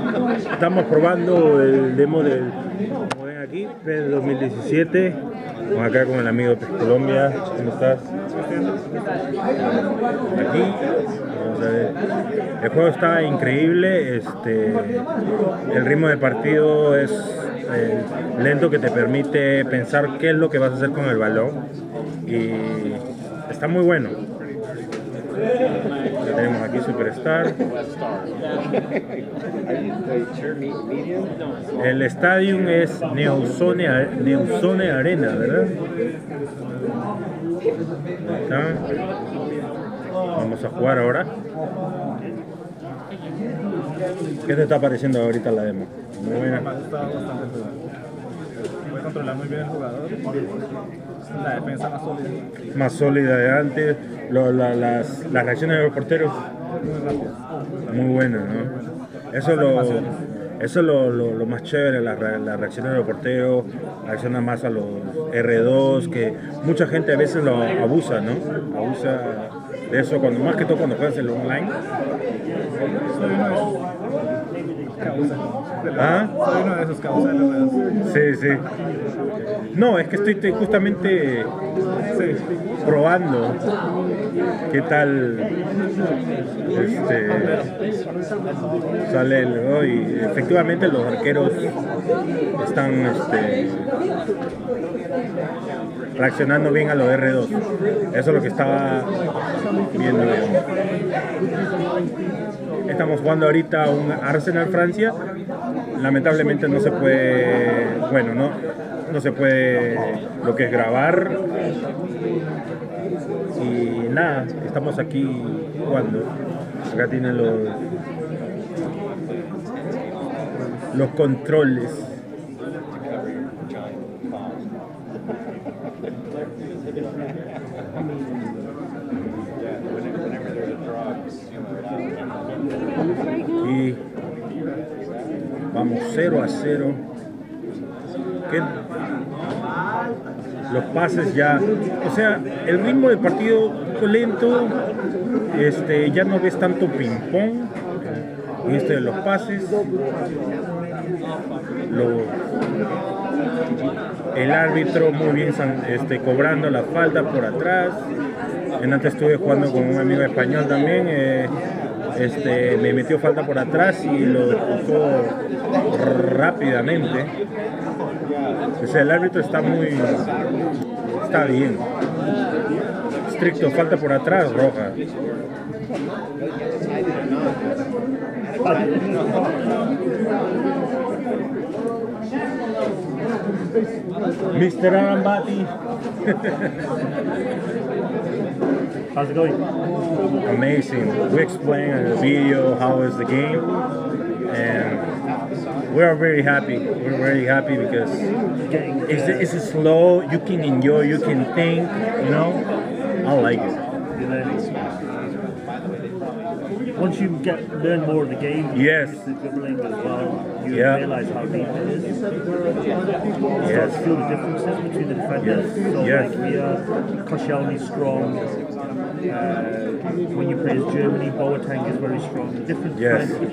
Estamos probando el demo del, como ven aquí, PES 2017. Vamos acá con el amigo de Colombia. ¿Cómo estás? Aquí. Vamos a ver. El juego está increíble. El ritmo de partido es lento, que te permite pensar qué es lo que vas a hacer con el balón. Y está muy bueno. Ya tenemos aquí Superstar. El estadio es Neozone Arena, ¿verdad? Ahí está. Vamos a jugar ahora. ¿Qué te está pareciendo ahorita la demo? Muy buena. Puede controlar muy bien el jugador. La defensa más sólida. Más sólida de antes. Las reacciones de los porteros. Muy buenas, ¿no? Eso es lo más chévere, las reacciones de los porteros. Reacciona más a los R2, que mucha gente a veces lo abusa, ¿no? Abusa de eso, más que todo cuando juegas el online. ¿Ah? Soy uno de esos cabos de los dedos. Sí, sí. No, es que estoy justamente probando qué tal sale el y efectivamente los arqueros están reaccionando bien a los R2. Eso es lo que estaba viendo. Estamos jugando ahorita un Arsenal Francia. Lamentablemente no se puede, bueno, no se puede lo que es grabar. Y nada, estamos aquí jugando. Acá tienen los controles. Y vamos 0-0. Los pases ya, o sea, el ritmo del partido un poco lento. Ya no ves tanto ping pong. De los pases. El árbitro muy bien cobrando la falta por atrás. Antes estuve jugando con un amigo español también. Me metió falta por atrás y lo expulsó rápidamente. O sea, el árbitro está bien. Estricto, falta por atrás, roja. Mr. Arambati. How's it going? Amazing. We explained in the video how is the game, and we are very happy. We're very happy because it's slow. You can enjoy. You can think. I like it. Once you learn more of the game, yes, the dribbling as well, you realize how deep it is. You start to feel the differences between the defenders. So like here, Koscielny's strong. When you play as Germany, Boateng is very strong. Different defenders.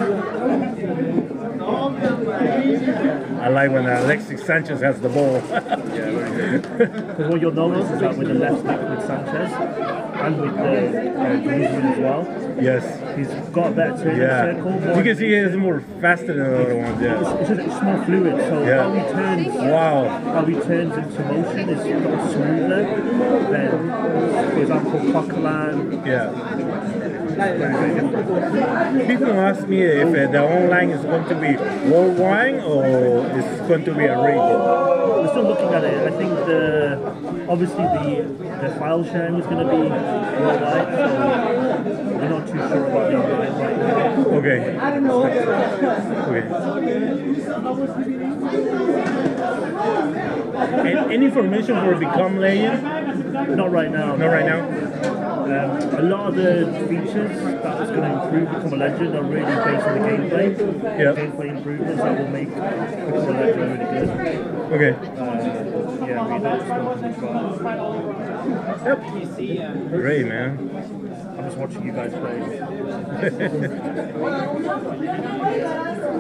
I like when Alexis Sanchez has the ball. Because what you'll notice is that with the left back with Sanchez and with Griezmann as well. Yes. He's got a better turning circle. You can see he's more faster than the other ones. It's more fluid. So how he turns into motion is smoother than, for example, Coquelin. People ask me if the online is going to be worldwide or it's going to be a region. We're still looking at it. I think obviously the file sharing is going to be worldwide, so we're not too sure about the online right now. Okay. Any information for Become Legend? Not right now. Not right now. A lot of the features that is going to improve Become a Legend are really based on the gameplay. Gameplay improvements that will make Become a Legend really good. Okay. Great, man. I'm just watching you guys play.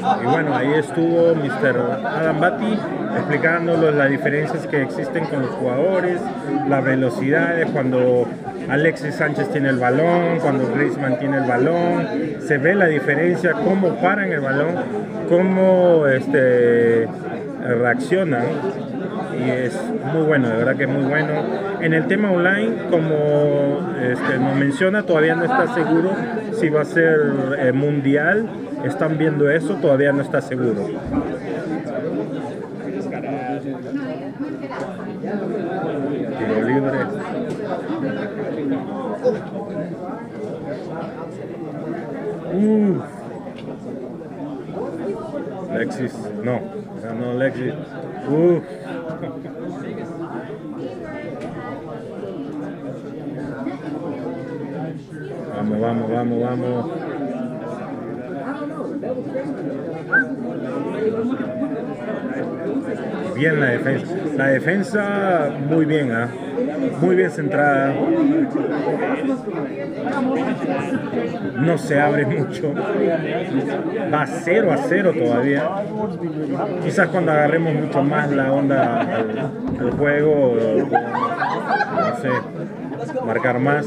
Y bueno, ahí estuvo Mr. Adam Batty explicándonos las diferencias que existen con los jugadores, las velocidades, cuando Alexis Sánchez tiene el balón, cuando Griezmann tiene el balón, se ve la diferencia, cómo paran el balón, cómo reaccionan. Y es muy bueno, de verdad que es muy bueno. En el tema online, como nos menciona, todavía no está seguro si va a ser mundial. Están viendo eso, todavía no está seguro. Tiro libre. Alexis, no Alexis. Vamos. Bien la defensa. La defensa muy bien, muy bien centrada. No se abre mucho. Va 0-0 todavía. Quizás cuando agarremos mucho más la onda al juego, no sé, marcar más.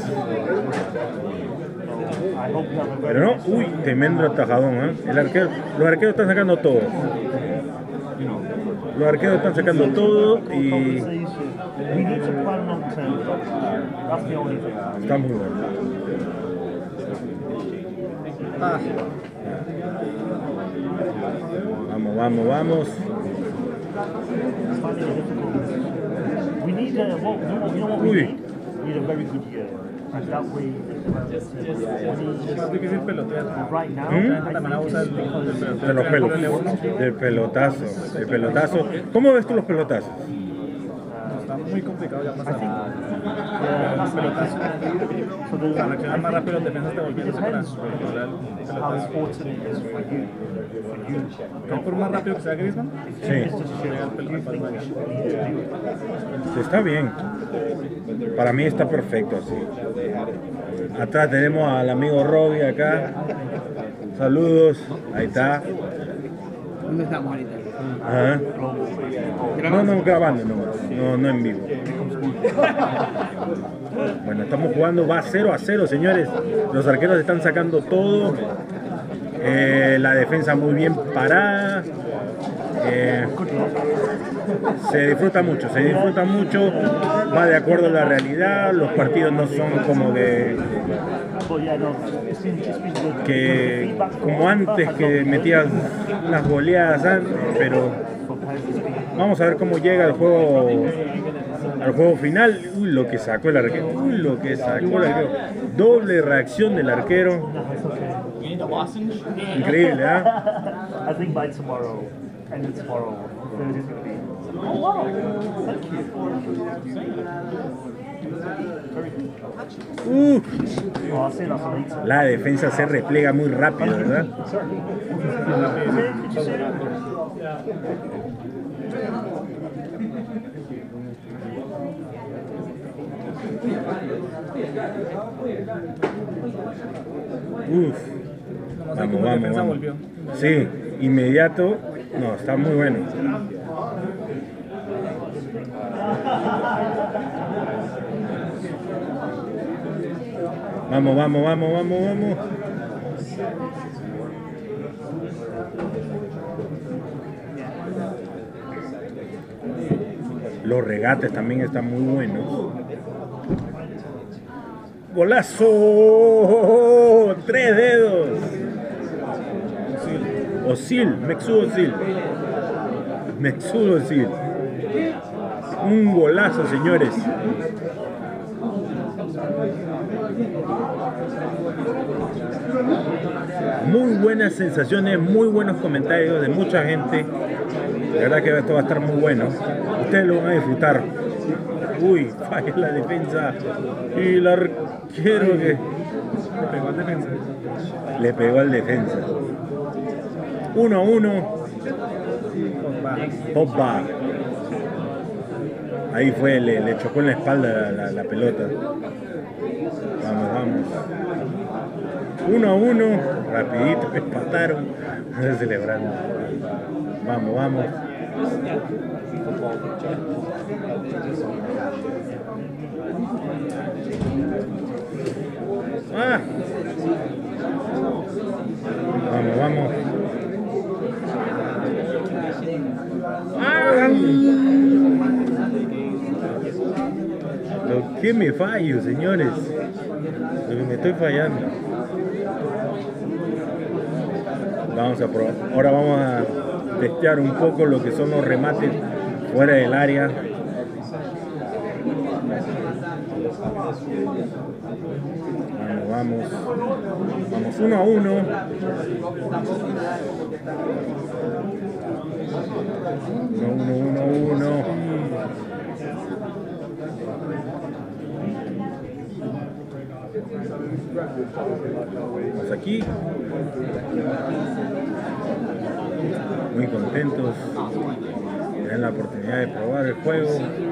Pero no, tremendo atajadón, los arqueros están sacando todo. Los arqueros están sacando todo y está muy bueno. Vamos. Es difícil pelotear. También abusa De los del pelotazo. ¿Cómo ves tú los pelotazos? Está muy complicado ya pasar. Los pelotazos. Para reaccionar más rápido, los defensas te volviéndose para controlar el pelotazo. ¿Por más rápido que sea Griezmann? Sí. Está bien. Para mí está perfecto así. Atrás tenemos al amigo Robbie acá. Saludos. Ahí está. ¿Dónde estamos ahorita? Ajá. No, grabando, no en vivo. Bueno, estamos jugando, va 0-0, señores. Los arqueros están sacando todo. La defensa muy bien parada. Se disfruta mucho, va de acuerdo a la realidad. Los partidos no son como como antes, que metías unas goleadas, pero vamos a ver cómo llega el juego al juego final. Lo que sacó el arquero. Doble reacción del arquero. Increíble, I think by tomorrow, and it's tomorrow, Thursday's gonna be. Oh wow! Thank you. I'll say that later. La defensa se repliega muy rápido, ¿verdad? Vamos. Sí, inmediato. No, está muy bueno. Vamos. Los regates también están muy buenos. ¡Golazo! 3 dedos. Mesut Özil. Un golazo, señores. Muy buenas sensaciones, muy buenos comentarios de mucha gente. La verdad que esto va a estar muy bueno. Ustedes lo van a disfrutar. Falla la defensa. Y el arquero que le pegó al defensa. 1-1. Pogba. Ahí fue, le chocó en la espalda la pelota. Vamos. 1-1, rapidito, empataron, celebrando. Vamos, vamos. Ah. Vamos, vamos. Ah. Lo que me fallo, señores. Lo que me estoy fallando. Vamos a probar. Ahora vamos a testear un poco lo que son los remates fuera del área. Vamos, vamos 1-1. Uno. Vamos aquí. Muy contentos. Tienen la oportunidad de probar el juego.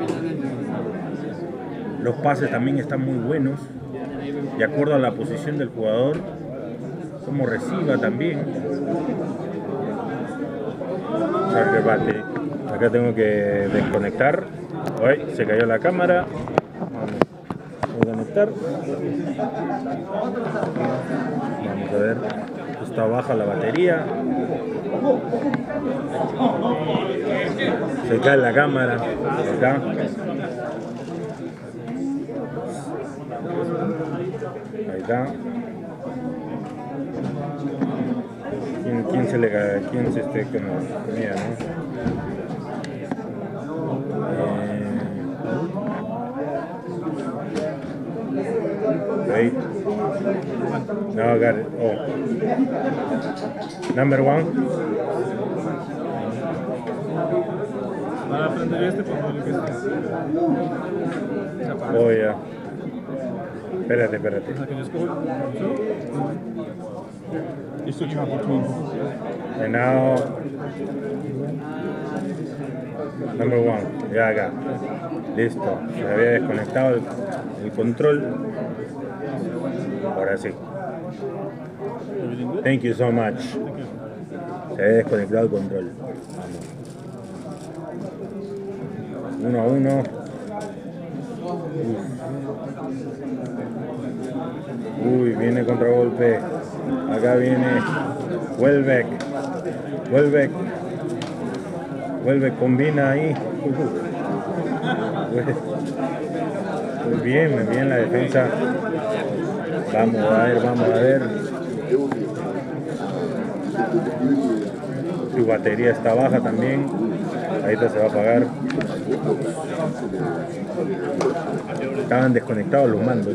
Los pases también están muy buenos, de acuerdo a la posición del jugador, como reciba también. Rebate. Acá tengo que desconectar. Uy, se cayó la cámara. Vamos a conectar. Vamos a ver. Está baja la batería. Se cae la cámara. Acá. Ahí está. ¿Quién se le cae? ¿Quién se esté con la mía, no? Wait. No, I got it. Oh. Number 1. Para aprender este, pues no lo que está. Oh, ya. Espérate. O sea, que yo escojo. Y switching up between. And now, number 1. Ya acá. Listo. Se había desconectado el control. Ahora sí. Thank you so much. Se había desconectado el control. Vamos. 1-1. Uy, viene contragolpe. Acá viene Welbeck. Welbeck combina ahí. Muy bien la defensa. Vamos a ver. Su batería está baja también. Ahorita se va a apagar. Estaban desconectados los mandos.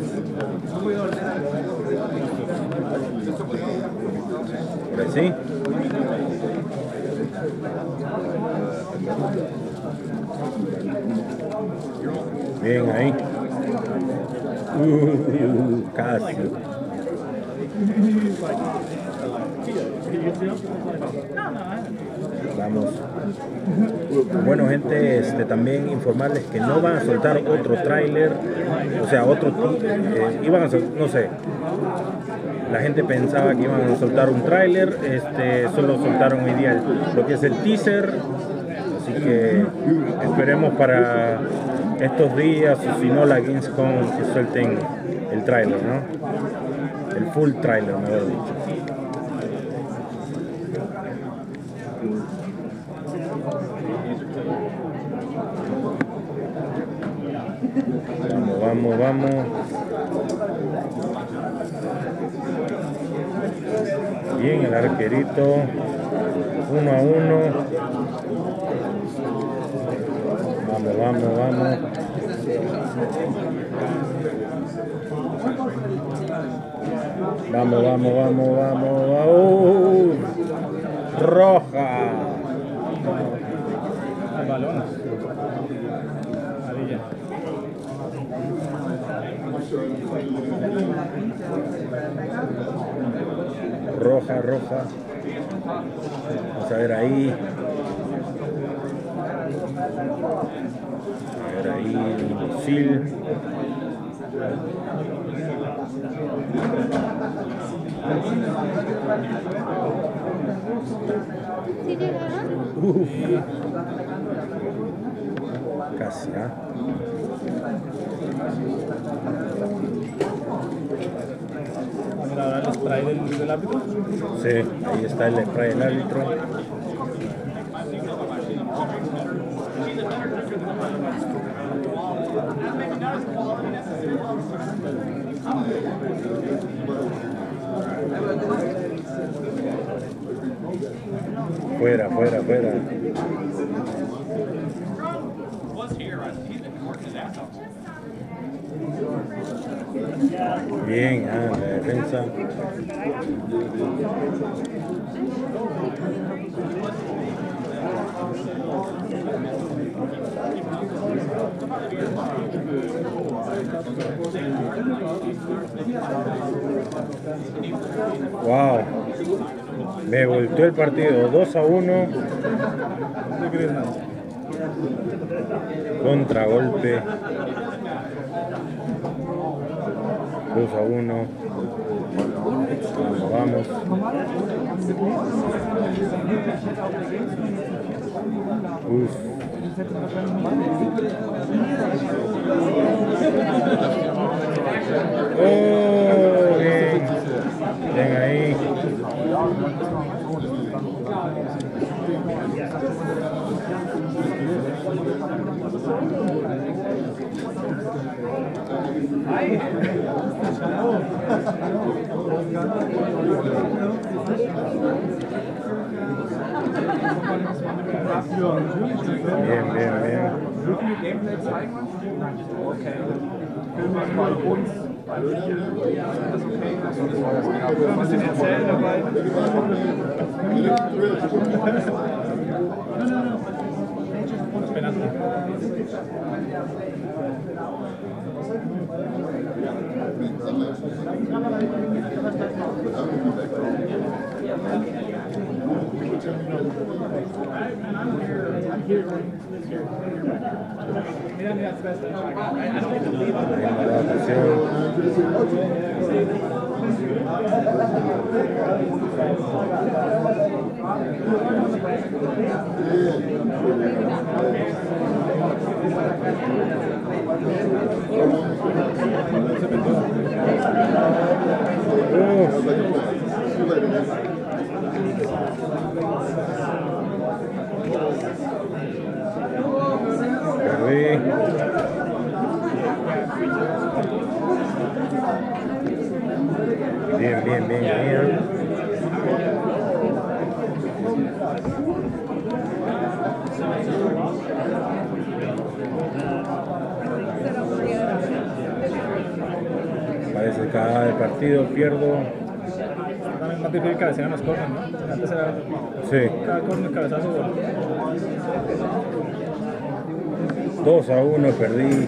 Ahora sí. Bien ahí. Casi. Vamos. Bueno, gente, también informarles que no van a soltar otro tráiler, o sea, iban a no sé. La gente pensaba que iban a soltar un tráiler, solo soltaron hoy día lo que es el teaser, así que esperemos para estos días, o si no la Gamescom, que suelten el tráiler, ¿no? El full tráiler, mejor dicho. Vamos. Bien, el arquerito. 1-1. Vamos. Vamos. Roja. Balón. Amarilla. Roja. Vamos a ver ahí. Sil. ¿Sí llegaron? Uf. Casi, ¿ah? Mira, ahora el spray del árbitro. Sí, ahí está el spray del árbitro. Fuera, fuera, fuera. Bien, la defensa. Wow, me volteó el partido 2-1. Contragolpe. 2-1. Vamos. Uf. Oh, bien. Bien ahí. Bien, bien, bien. Bien, bien, bien, bien. Parece que cada partido pierdo. También más difícil cabecear en los corners, ¿no? Antes era Sí. cada corner cabezazo gol. 2-1 perdí.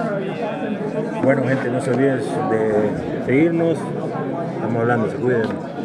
Bueno, gente, no se olviden de seguirnos. Estamos hablando, se cuiden.